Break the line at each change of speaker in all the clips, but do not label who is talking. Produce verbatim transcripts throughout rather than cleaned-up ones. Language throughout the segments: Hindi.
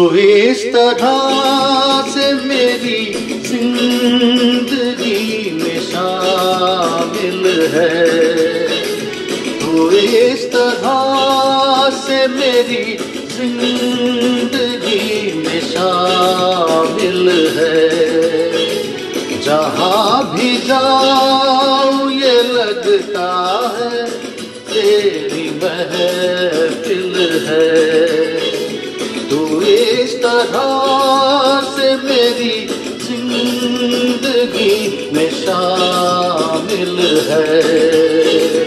इस तरह से मेरी जिंदगी में शामिल है, तू इस तरह से मेरी जिंदगी में शामिल है। जहाँ भी जाऊँ ये लगता है तेरी महफिल है, तू इस तरह से मेरी जिंदगी में शामिल है।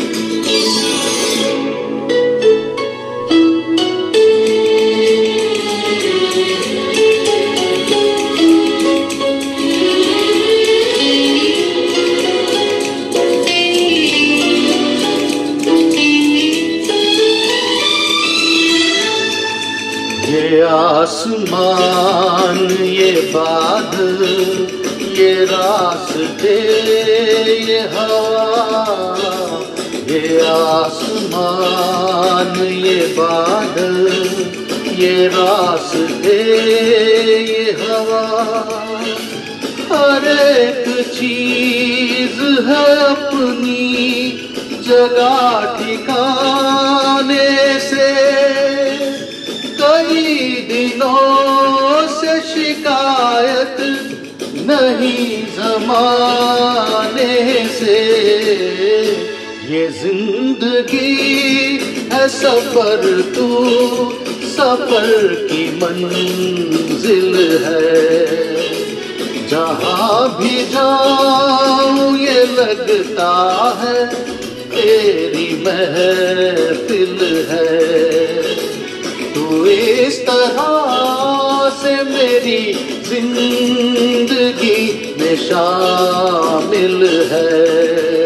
ये आसमान ये बादल ये रास्ते ये हवा, ये आसमान ये बादल ये रास्ते ये हवा, हर एक चीज है अपनी जगह ठिकाने से। कई दिनों से शिकायत नहीं ज़माने से, ये जिंदगी है सफर तू सफर की मंजिल है। जहाँ भी जाऊँ ये लगता है तेरी महफिल है, तू इस तरह से मेरी जिंदगी में शामिल है।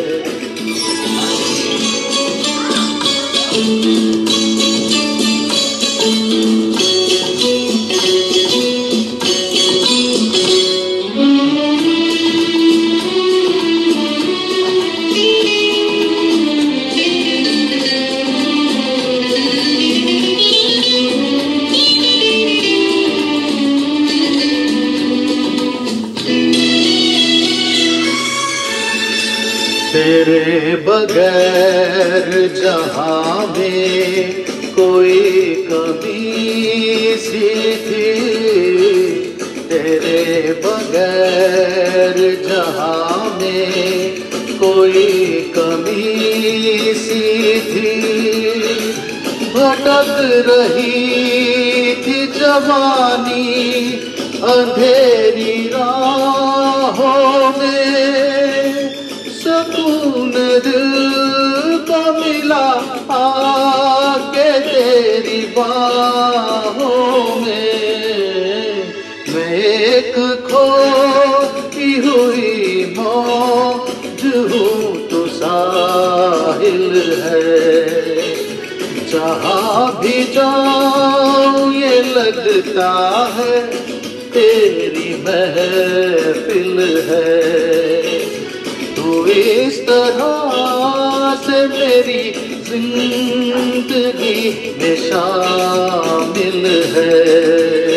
तेरे बगैर जहाँ में कोई कमी सी थी, तेरे बगैर जहाँ में कोई कमी सी थी। भटक रही थी जवानी अंधेरी राहों में, सुकून दिल को मिला आके तेरी बाहों में। मैं एक खोई हुई मौज हूँ तो साहिल है, जहाँ भी जाऊँ ये लगता है तेरी महफिल है, तू इस तरह से मेरी जिंदगी में शामिल है।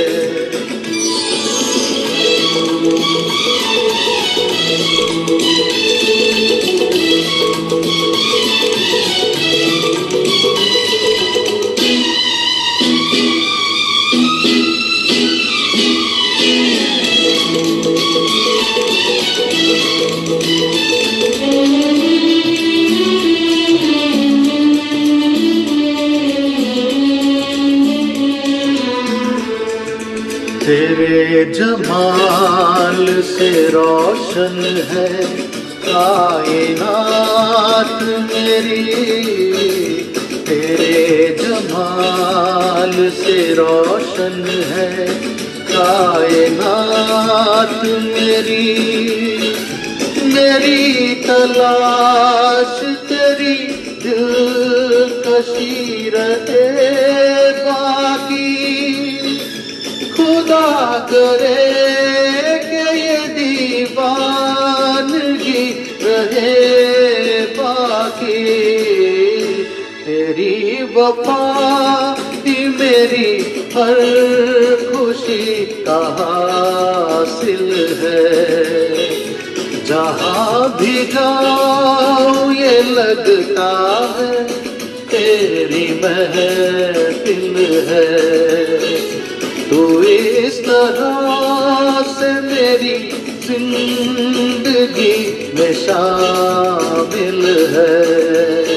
तेरे जमाल से रोशन है कायनात मेरी, तेरे जमाल से रोशन है कायनात मेरी। मेरी तलाश तेरी दिलकशी रहे बाकी, खुदा करे कि ये दीवानगी रहे बाकी। तेरी वफा ही मेरी हर खुशी का हासिल है। जहाँ भी जाऊं ये लगता है तेरी महफिल है। तू इस तरह से मेरी जिंदगी में शामिल है।